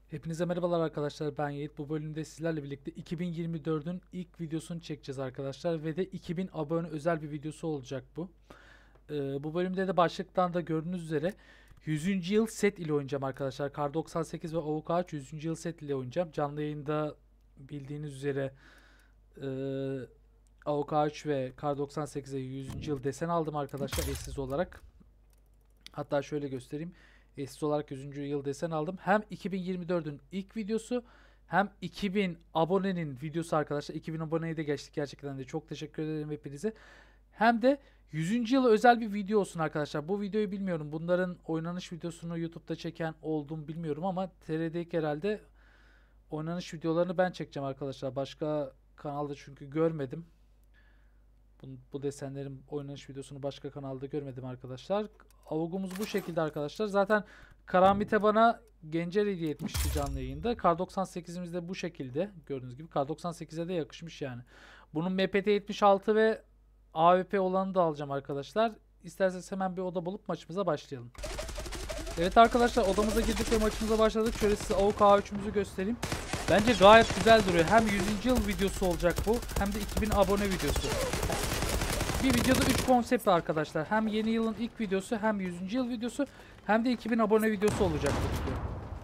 Hepinize merhabalar arkadaşlar, ben Yiğit. Bu bölümde sizlerle birlikte 2024'ün ilk videosunu çekeceğiz arkadaşlar ve de 2000 abone özel bir videosu olacak bu. Bu bölümde de başlıktan da gördüğünüz üzere 100. yıl set ile oynayacağım arkadaşlar. Kar 98 ve Avuk Ağaç 100. yıl set ile oynayacağım. Canlı yayında bildiğiniz üzere e, Avuk Ağaç ve Kar 98'e 100. yıl desen aldım arkadaşlar eşsiz olarak. Hatta şöyle göstereyim. Eşsiz olarak 100. yıl desen aldım. Hem 2024'ün ilk videosu hem 2000 abonenin videosu arkadaşlar. 2000 aboneye de geçtik gerçekten de. Çok teşekkür ederim hepinize. Hem de 100. yıla özel bir video olsun arkadaşlar. Bu videoyu bilmiyorum. Bunların oynanış videosunu YouTube'da çeken oldum bilmiyorum ama TR'deki herhalde oynanış videolarını ben çekeceğim arkadaşlar. Başka kanalda çünkü görmedim. Bu desenlerin oynanış videosunu başka kanalda görmedim arkadaşlar. Avugumuz bu şekilde arkadaşlar. Zaten Karambit'e bana Gencer hediye etmişti canlı yayında. Kar 98'imiz de bu şekilde. Gördüğünüz gibi Kar 98'e de yakışmış yani. Bunun MPT 76 ve AWP olanı da alacağım arkadaşlar. İsterseniz hemen bir oda bulup maçımıza başlayalım. Evet arkadaşlar, odamıza girdik ve maçımıza başladık. Şöyle size AWP A3'ümüzü göstereyim. Bence gayet güzel duruyor. Hem 100. yıl videosu olacak bu, hem de 2000 abone videosu. Bir videoda 3 konsept arkadaşlar. Hem yeni yılın ilk videosu, hem 100. yıl videosu, hem de 2000 abone videosu olacak bu video.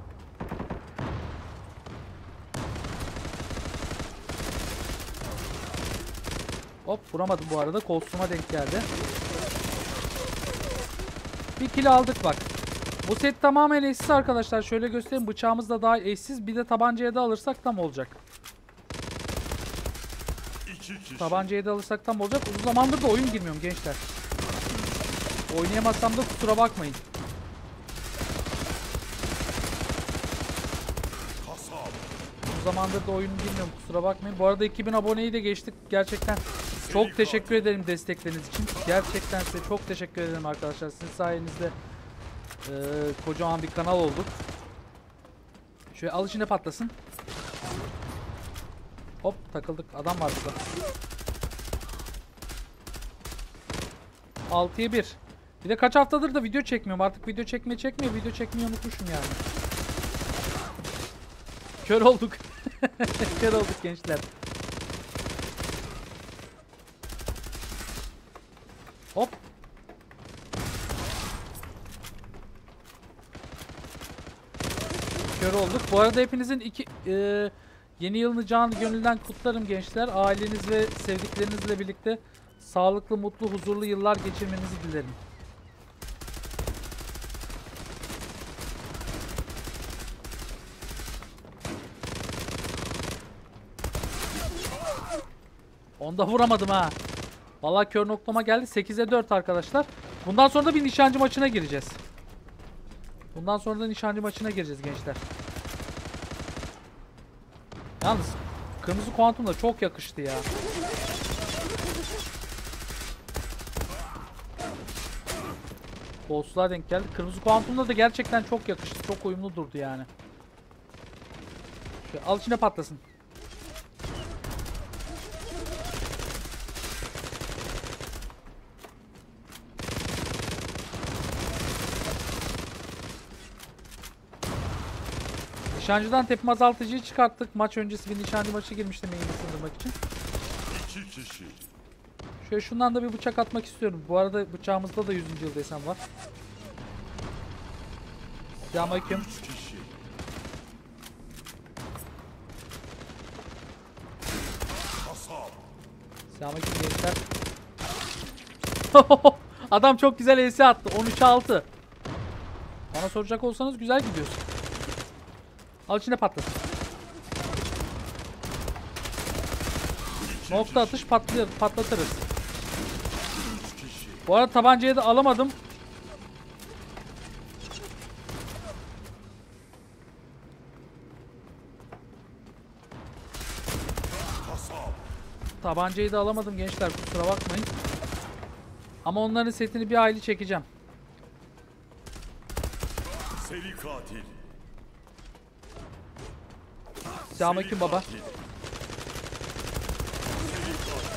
Hop, vuramadım bu arada. Kostuma denk geldi. Bir kill aldık bak. Bu set tamamen eşsiz arkadaşlar. Şöyle göstereyim. Bıçağımız da dahil eşsiz. Bir de tabancaya da alırsak tam olacak. Tabancayı da alırsak tam olacak. Uzun zamandır da oyun girmiyorum gençler. Oynayamazsam da kusura bakmayın. Uzun zamandır da oyun girmiyorum, kusura bakmayın. Bu arada 2000 aboneyi de geçtik. Gerçekten çok teşekkür ederim destekleriniz için. Gerçekten size çok teşekkür ederim arkadaşlar. Sizin sayenizde kocaman bir kanal olduk. Şöyle al içine patlasın. Hop, takıldık. Adam var burada. 6'ya 1. Bir de kaç haftadır da video çekmiyorum. Artık video çekmiyor. Video çekmeyi unutmuşum yani. Kör olduk. Kör olduk gençler. Hop. Kör olduk. Bu arada hepinizin yeni yılını canı gönülden kutlarım gençler. Aileniz ve sevdiklerinizle birlikte sağlıklı, mutlu, huzurlu yıllar geçirmenizi dilerim. Onda vuramadım ha. Vallahi kör noktama geldi. 8'e 4 arkadaşlar. Bundan sonra da bir nişancı maçına gireceğiz. Bundan sonra da nişancı maçına gireceğiz gençler. Yalnız kırmızı kuantum da çok yakıştı ya. Boss'luğa denk geldi. Kırmızı kuantumda da gerçekten çok yakıştı. Çok uyumlu durdu yani. Şöyle al içine patlasın. Nişancıdan tepkim azaltıcıyı çıkarttık. Maç öncesi bir nişancı maçı girmiştim eğimi sındırmak için. Şöyle şundan da bir bıçak atmak istiyorum. Bu arada bıçağımızda da 100. yıl desem var. Selamünaleyküm. Selamünaleyküm gençler. Adam çok güzel ES attı. 13'e 6. Bana soracak olsanız güzel gidiyorsun. Al içine patlat. Nokta atış patlatırız. Bu arada tabancayı da alamadım. Tabancayı da alamadım gençler, kusura bakmayın. Ama onların setini bir aile çekeceğim. Seri katil. Selamünaleyküm baba.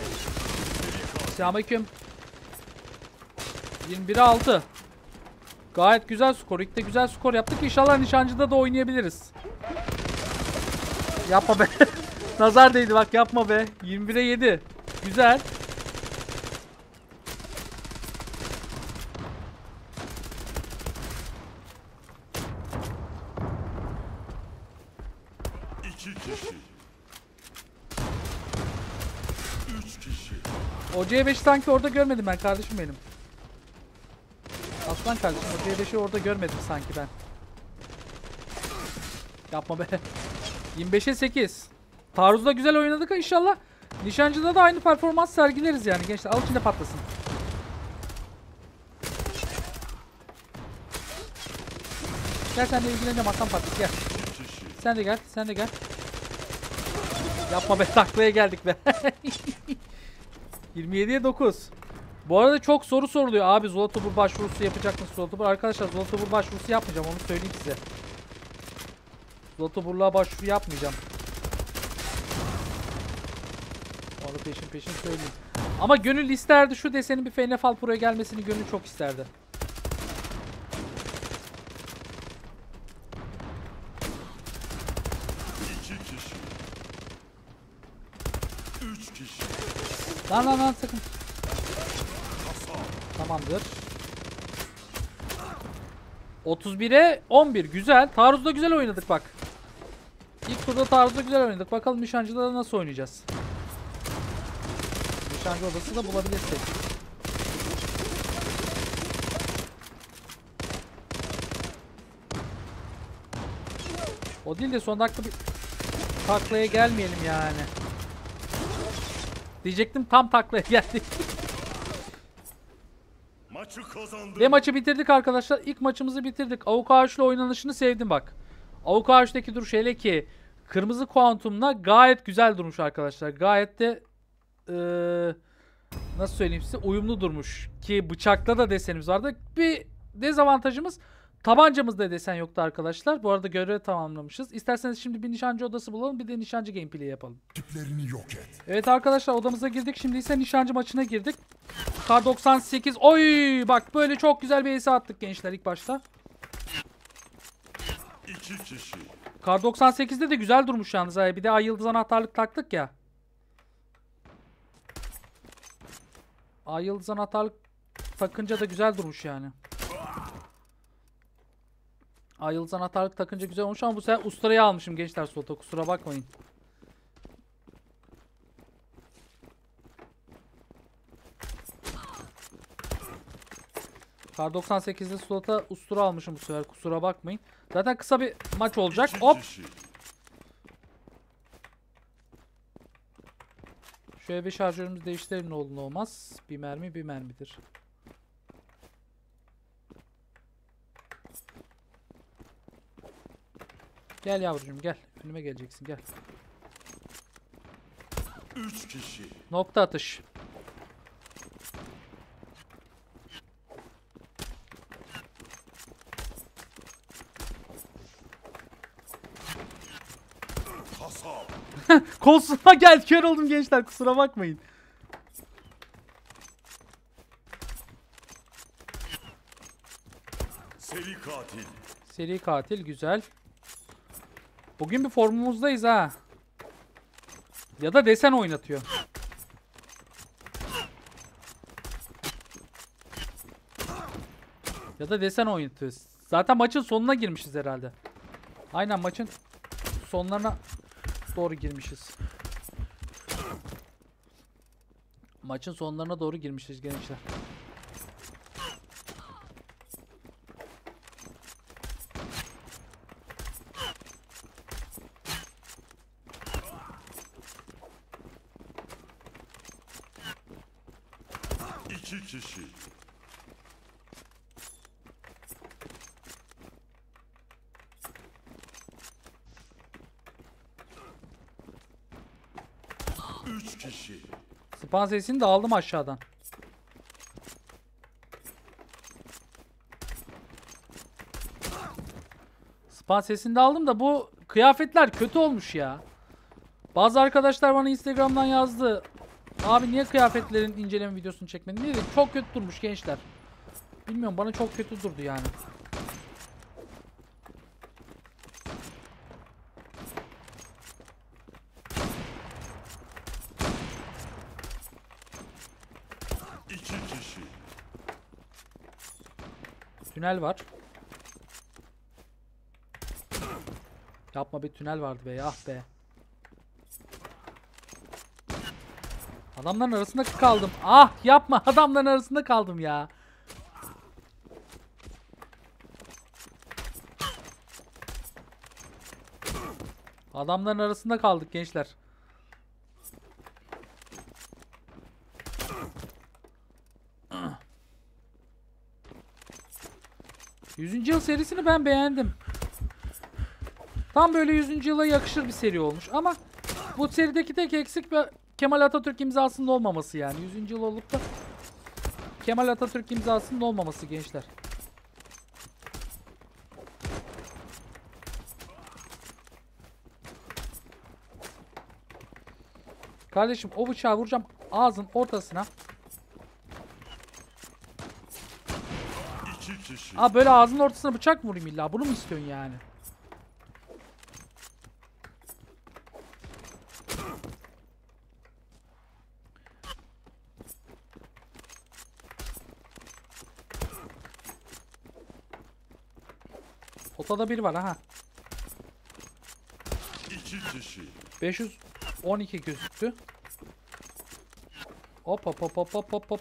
Selamünaleyküm. 21'e 6. Gayet güzel skor. İlk de güzel skor yaptık. İnşallah nişancıda da oynayabiliriz. Yapma be. Nazar değdi bak, yapma be. 21'e 7. Güzel. İki kişi. Üç kişi. O C5'i sanki orada görmedim ben kardeşim benim. Aslan kardeşim, o C5'i orada görmedim sanki ben. Yapma be. 25'e 8. Taarruzda güzel oynadık inşallah. Nişancıda da aynı performans sergileriz yani gençler. Al içinde patlasın. Gel sen de ilgileneceğim, aslan patlasın gel. Sen de gel, sen de gel. Yapma be, taklaya geldik be. 27'ye 9. Bu arada çok soru soruluyor. Abi Zolotobur başvurusu yapacak mısın Zolotobur? Arkadaşlar Zolotobur başvurusu yapmayacağım, onu söyleyeyim size. Zotoburluğa başvuru yapmayacağım. Onu peşin söyleyeyim. Ama gönül isterdi şu desenin bir FNFL Pro'ya gelmesini, gönül çok isterdi. İki kişi. Üç kişi. Lan sakın. Tamamdır. 31'e 11 güzel. Taarruzda güzel oynadık bak. İlk turda taarruzda güzel oynadık. Bakalım nişancıda da nasıl oynayacağız. Nişancı odası da bulabilirsek. O değil de son dakika bir taklaya gelmeyelim yani. Diyecektim, tam taklaya geldik. Maçı kazandı. Ve maçı bitirdik arkadaşlar. İlk maçımızı bitirdik. Avuk Ağaç'la oynanışını sevdim bak. Avuk Ağaç'taki duruş, hele ki kırmızı kuantumla gayet güzel durmuş arkadaşlar. Gayet de nasıl söyleyeyim size, uyumlu durmuş. Ki bıçakta da desenimiz vardı. Bir dezavantajımız, tabancamızda desen yoktu arkadaşlar. Bu arada görevi tamamlamışız. İsterseniz şimdi bir nişancı odası bulalım, bir de nişancı gameplay yapalım. Rakiplerini yok et. Evet arkadaşlar, odamıza girdik. Şimdi ise nişancı maçına girdik. Kar 98. Oy bak, böyle çok güzel bir ace attık gençler ilk başta. İki kişi. Kar 98'de de güzel durmuş yalnız. Bir de ay yıldız anahtarlık taktık ya. Ay yıldız anahtarlık takınca da güzel durmuş yani. Ay yıldız anahtarlık takınca güzel olmuş ama bu sefer usturayı almışım gençler slota, kusura bakmayın. Kar 98'de slota ustura almışım bu sefer, kusura bakmayın. Zaten kısa bir maç olacak. İki Hop. kişi. Şöyle bir şarjörümüzü değiştirelim, ne olur ne olmaz. Bir mermi bir mermidir. Gel yavrucuğum gel. Önüme geleceksin, gel. Üç kişi. Nokta atış. Hasar. Kolsuzuma gel, kör oldum gençler, kusura bakmayın. Seri katil. Seri katil güzel. Bugün bir formumuzdayız ha. Ya da desen oynatıyor. Ya da desen oynatıyoruz. Zaten maçın sonuna girmişiz herhalde. Aynen, maçın sonlarına doğru girmişiz. Maçın sonlarına doğru girmişiz gençler. İki kişi. Üç kişi. Span sesini de aldım aşağıdan. Span sesini de aldım da bu kıyafetler kötü olmuş ya. Bazı arkadaşlar bana Instagram'dan yazdı. Abi niye kıyafetlerin inceleme videosunu çekmedin? Dedim, çok kötü durmuş gençler. Bilmiyorum, bana çok kötü durdu yani. İki kişi. Tünel var. Yapma be, tünel vardı be, ah be. Adamların arasında kaldım. Ah yapma, adamların arasında kaldım ya. Adamların arasında kaldık gençler. Yüzüncü yıl serisini ben beğendim. Tam böyle 100. yıla yakışır bir seri olmuş ama bu serideki tek eksik ve Kemal Atatürk imzasının olmaması yani. 100. yıl olup da Kemal Atatürk imzasının olmaması gençler. Kardeşim o bıçağı vuracağım ağzın ortasına. İki kişi. Aa, böyle ağzının ortasına bıçak mı vurayım illa? Bunu mu istiyorsun yani? Potada biri var ha. İki kişi. 512 gözüktü. Hop hop hop hop hop hop hop.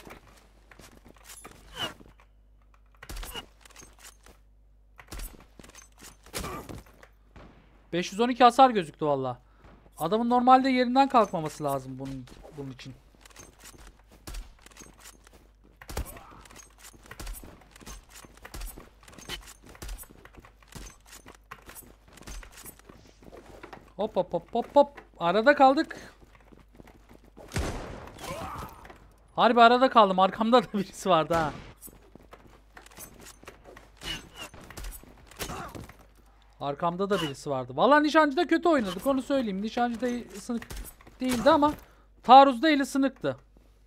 ...512 hasar gözüktü valla. Adamın normalde yerinden kalkmaması lazım bunun için. Hop hop hop hop hop. Arada kaldık. Harbi arada kaldım. Arkamda da birisi vardı ha. Arkamda da birisi vardı. Vallahi nişancıda kötü oynadık, onu söyleyeyim. Nişancıda sınık değildi ama taarruzda eli sınıktı.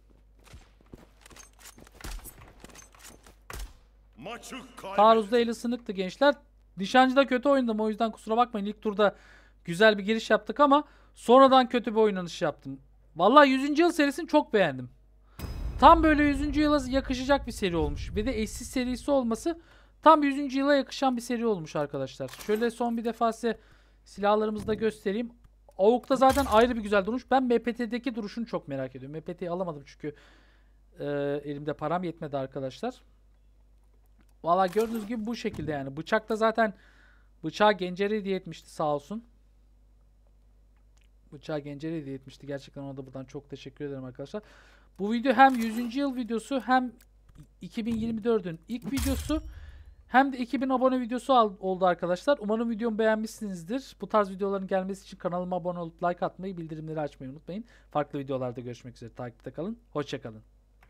Maçı kaybettin. Taarruzda eli sınıktı gençler. Nişancıda kötü oynadım, o yüzden kusura bakmayın. İlk turda güzel bir giriş yaptık ama sonradan kötü bir oynanış yaptım. Vallahi 100. yıl serisini çok beğendim. Tam böyle 100. yıla yakışacak bir seri olmuş. Bir de eşsiz serisi olması tam 100. yıla yakışan bir seri olmuş arkadaşlar. Şöyle son bir defa size silahlarımızı da göstereyim. AUK'ta zaten ayrı bir güzel duruş. Ben MPT'deki duruşunu çok merak ediyorum. MPT'yi alamadım çünkü elimde param yetmedi arkadaşlar. Valla gördüğünüz gibi bu şekilde yani. Bıçakta zaten bıçağı Gencer'e hediye etmişti sağ olsun. Bıçağı Gencer'e hediye etmişti. Gerçekten ona da buradan çok teşekkür ederim arkadaşlar. Bu video hem 100. yıl videosu hem 2024'ün ilk videosu hem de 2000 abone videosu oldu arkadaşlar. Umarım videomu beğenmişsinizdir. Bu tarz videoların gelmesi için kanalıma abone olup like atmayı, bildirimleri açmayı unutmayın. Farklı videolarda görüşmek üzere. Takipte kalın. Hoşça kalın.